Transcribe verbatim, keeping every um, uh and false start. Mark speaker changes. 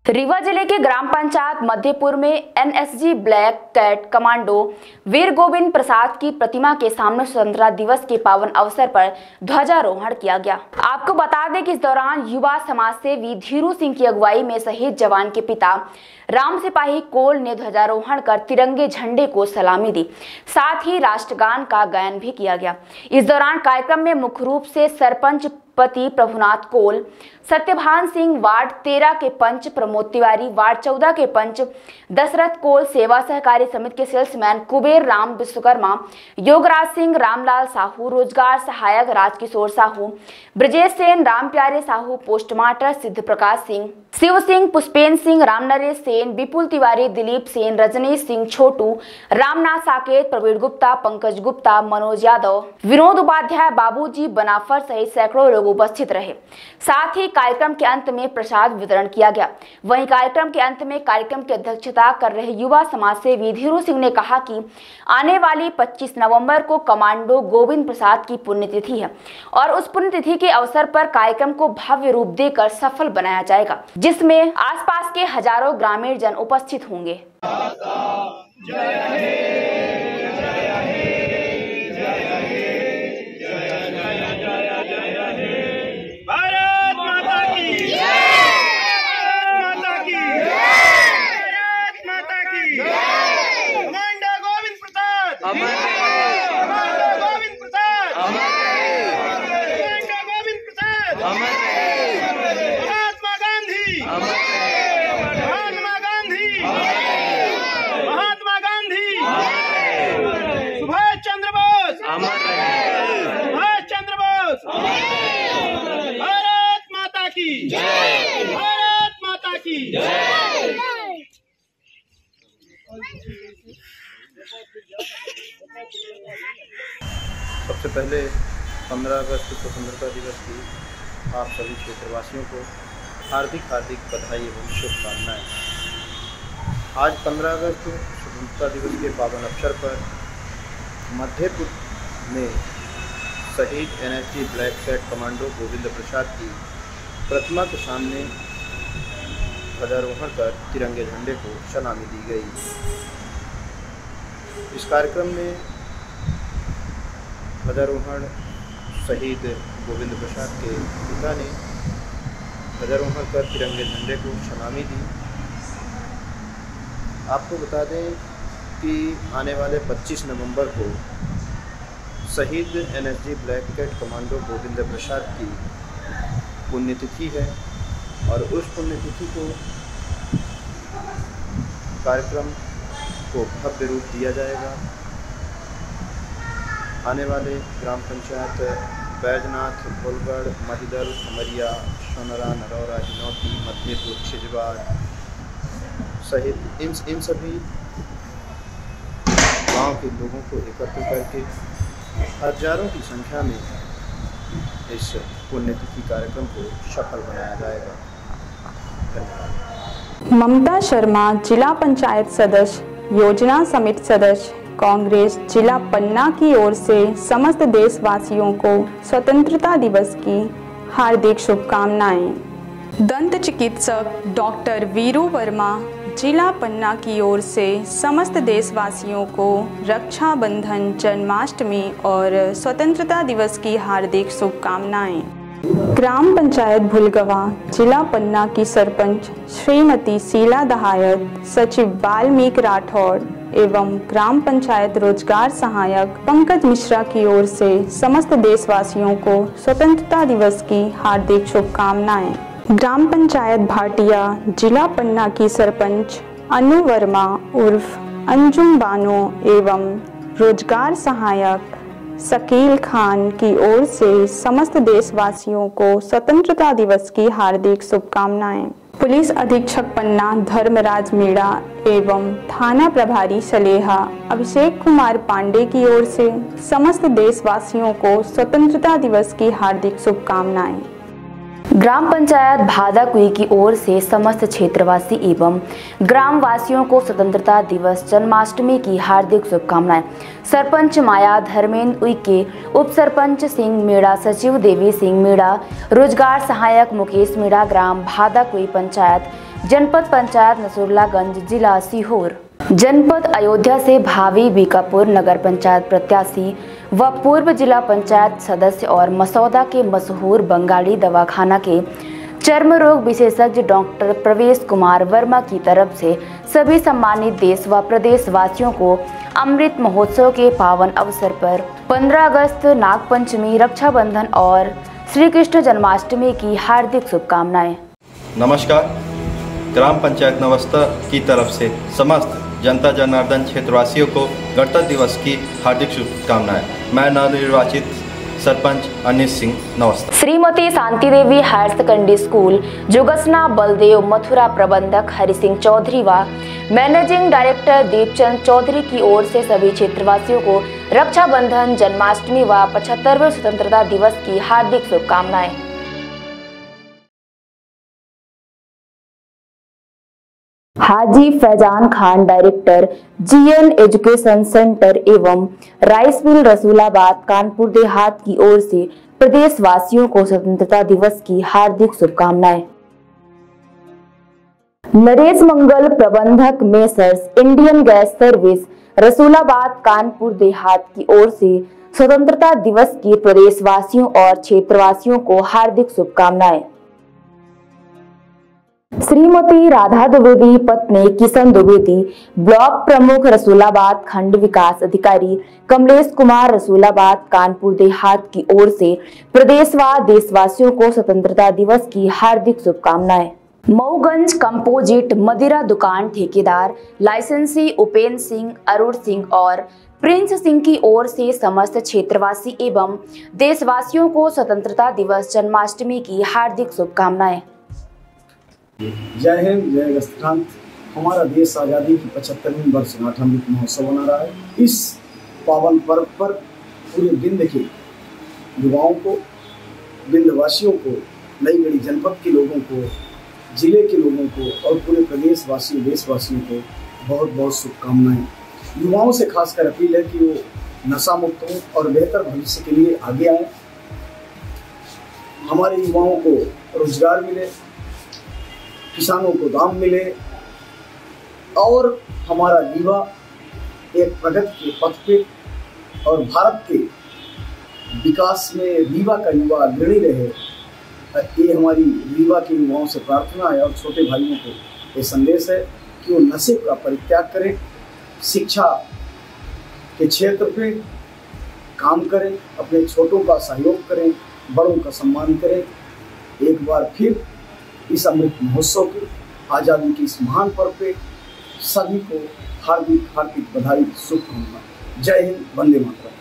Speaker 1: रीवा जिले के ग्राम पंचायत मध्यपुर में NSG black cat commando Veer Govind Prasad की प्रतिमा के सामने स्वतंत्रता दिवस के पावन अवसर पर ध्वजारोहण किया गया। आपको बता दें कि इस दौरान युवा समाज सेवी धीरू सिंह की अगुवाई में शहीद जवान के पिता राम सिपाही कोल ने ध्वजारोहण कर तिरंगे झंडे को सलामी दी। साथ ही राष्ट्रगान का गायन भी किया गया। इस दौरान कार्यक्रम में मुख्य रूप से सरपंच पति प्रभुनाथ कोल, सत्यभान सिंह वार्ड तेरह के पंच प्रमोद तिवारी, वार्ड चौदह के पंच दशरथ कोल, सेवा सहकारी समिति के सेल्समैन कुबेर राम विश्वकर्मा, योगराज सिंह, रामलाल साहू, रोजगार सहायक राजकिशोर साहू, ब्रजेश सेन, राम प्यारे साहू, पोस्टमास्टर सिद्ध प्रकाश सिंह, शिव सिंह, पुष्पेन सिंह, रामनरेश सेन, विपुल तिवारी, दिलीप सेन, रजनीश सिंह, छोटू, रामनाथ साकेत, प्रवीण गुप्ता, पंकज गुप्ता, मनोज यादव, विनोद उपाध्याय, बाबूजी बनाफर सहित सैकड़ों लोग उपस्थित रहे। साथ ही कार्यक्रम के अंत में प्रसाद वितरण किया गया। वहीं कार्यक्रम के अंत में कार्यक्रम की अध्यक्षता कर रहे युवा समाज सेवी धीरू सिंह ने कहा कि आने वाली पच्चीस नवंबर को कमांडो गोविंद प्रसाद की पुण्यतिथि है और उस पुण्यतिथि के अवसर पर कार्यक्रम को भव्य रूप देकर सफल बनाया जाएगा, जिसमें आसपास के हजारों ग्रामीण जन उपस्थित होंगे।
Speaker 2: महात्मा गांधी महात्मा गांधी महात्मा गांधी सुभाष चंद्र बोस सुभाष चंद्र बोस भारत माता की भारत माता की
Speaker 3: सबसे पहले पंद्रह अगस्त स्वतंत्रता दिवस की आप सभी क्षेत्रवासियों को हार्दिक हार्दिक बधाई एवं शुभकामनाएं। आज पंद्रह अगस्त स्वतंत्रता दिवस के पावन अवसर पर मध्यपुर में शहीद NSG black cat commando Govind Prasad की प्रतिमा के सामने ध्वजारोहण कर तिरंगे झंडे को सलामी दी गई। इस कार्यक्रम में ध्वजारोहण शहीद गोविंद प्रसाद के पिता ने ध्वजारोहण कर तिरंगे झंडे को सलामी दी। आपको बता दें कि आने वाले पच्चीस नवंबर को शहीद NSG black cat commando Govind Prasad की पुण्यतिथि है और उस पुण्यतिथि को कार्यक्रम को भव्य रूप दिया जाएगा। आने वाले ग्राम पंचायत बैजनाथ, फुलगढ़, महिदल, खमरिया, सोनरा, नरौरा, हिनौती, मध्यपुर, छिजवार सहित इन इन सभी गांव के लोगों को एकत्र करके हजारों की संख्या में इस पुण्यतिथि कार्यक्रम को सफल बनाया जाएगा। धन्यवाद।
Speaker 4: ममता शर्मा, जिला पंचायत सदस्य, योजना समिति सदस्य, कांग्रेस जिला पन्ना की ओर से समस्त देशवासियों को स्वतंत्रता दिवस की हार्दिक शुभकामनाएं। दंत चिकित्सक डॉक्टर वीरू वर्मा, जिला पन्ना की ओर से समस्त देशवासियों को रक्षाबंधन, जन्माष्टमी और स्वतंत्रता दिवस की हार्दिक शुभकामनाएं। ग्राम पंचायत भुलगवा, जिला पन्ना की सरपंच श्रीमती शीला दहायत, सचिव वाल्मीकि राठौड़ एवं ग्राम पंचायत रोजगार सहायक पंकज मिश्रा की ओर से समस्त देशवासियों को स्वतंत्रता दिवस की हार्दिक शुभकामनाएं। ग्राम पंचायत भाटिया, जिला पन्ना की सरपंच अनु वर्मा उर्फ अंजुम बानो एवं रोजगार सहायक शकील खान की ओर से समस्त देशवासियों को स्वतंत्रता दिवस की हार्दिक शुभकामनाएं। पुलिस अधीक्षक पन्ना धर्मराज मीणा एवं थाना प्रभारी सलेहा अभिषेक कुमार पांडे की ओर से समस्त देशवासियों को स्वतंत्रता दिवस की हार्दिक शुभकामनाएं।
Speaker 1: ग्राम पंचायत भादाकुई की ओर से समस्त क्षेत्रवासी एवं ग्राम वासियों को स्वतंत्रता दिवस, जन्माष्टमी की हार्दिक शुभकामनाएं। सरपंच माया धर्मेंद्र उइके, उप सरपंच सिंह मीणा, सचिव देवी सिंह मीणा, रोजगार सहायक मुकेश मीणा, ग्राम भादाकुई पंचायत जनपद पंचायत नसरुल्लागंज, जिला सीहोर। जनपद अयोध्या से भावी बीकापुर नगर पंचायत प्रत्याशी व पूर्व जिला पंचायत सदस्य और मसौदा के मशहूर बंगाली दवाखाना के चर्म रोग विशेषज्ञ डॉक्टर प्रवेश कुमार वर्मा की तरफ से सभी सम्मानित देश व प्रदेश वासियों को अमृत महोत्सव के पावन अवसर पर पंद्रह अगस्त, नागपंचमी, रक्षाबंधन और श्री कृष्ण जन्माष्टमी की हार्दिक शुभकामनाएं।
Speaker 3: नमस्कार। ग्राम पंचायत नवस्था की तरफ से समस्त जनता जनार्दन क्षेत्रवासियों को गणतंत्र दिवस की हार्दिक शुभकामनाएं। मैं नवनिर्वाचित सरपंच अनिश सिंह नवस्था।
Speaker 1: Shrimati Shanti Devi higher secondary school, Jugsana Baldev Mathura प्रबंधक हरि सिंह चौधरी व मैनेजिंग डायरेक्टर दीपचंद चौधरी की ओर से सभी क्षेत्रवासियों को रक्षाबंधन, जन्माष्टमी व पचहत्तरवें स्वतंत्रता दिवस की हार्दिक शुभकामनाएं। Haji Faizan Khan director GN education centre एवं राइस मिल रसूलाबाद कानपुर देहात की ओर से प्रदेश वासियों को स्वतंत्रता दिवस की हार्दिक शुभकामनाएं। नरेश मंगल प्रबंधक Messrs Indian gas service Rasulabad Kanpur Dehat की ओर से स्वतंत्रता दिवस की प्रदेश वासियों और क्षेत्रवासियों को हार्दिक शुभकामनाएं। श्रीमती राधा द्विवेदी पत्नी किशन द्विवेदी, ब्लॉक प्रमुख रसूलाबाद खंड विकास अधिकारी कमलेश कुमार रसूलाबाद कानपुर देहात की ओर से प्रदेश व देशवासियों को स्वतंत्रता दिवस की हार्दिक शुभकामनाएं। मऊगंज कंपोजिट मदिरा दुकान ठेकेदार लाइसेंसी उपेंद्र सिंह, अरुण सिंह और प्रिंस सिंह की ओर से समस्त क्षेत्रवासी एवं देशवासियों को स्वतंत्रता दिवस, जन्माष्टमी की हार्दिक शुभकामनाएं।
Speaker 5: जय हिंद, जय गस्त्रांत। हमारा देश आज़ादी की पचहत्तरवीं वर्षगांठ अमृत महोत्सव मना रहा है। इस पावन पर्व पर पूरे बिंद के युवाओं को, बिंदवासियों को, नई गढ़ी जनपद के लोगों को, जिले के लोगों को और पूरे प्रदेशवासियों, देशवासियों को बहुत बहुत शुभकामनाएं। युवाओं से खासकर अपील है कि वो नशा मुक्त हों और बेहतर भविष्य के लिए आगे आए। हमारे युवाओं को रोजगार मिले, किसानों को दाम मिले और हमारा युवा एक प्रगति के पथ पे और भारत के विकास में रीवा का युवा अग्रणी रहे। ये हमारी रीवा के युवाओं से प्रार्थना है और छोटे भाइयों को ये संदेश है कि वो नशे का परित्याग करें, शिक्षा के क्षेत्र पे काम करें, अपने छोटों का सहयोग करें, बड़ों का सम्मान करें। एक बार फिर इस अमृत महोत्सव के आज़ादी के इस महान पर्व पे सभी को हार्दिक हार्दिक बधाई, शुभकामनाएं। जय हिंद, वंदे मातरम।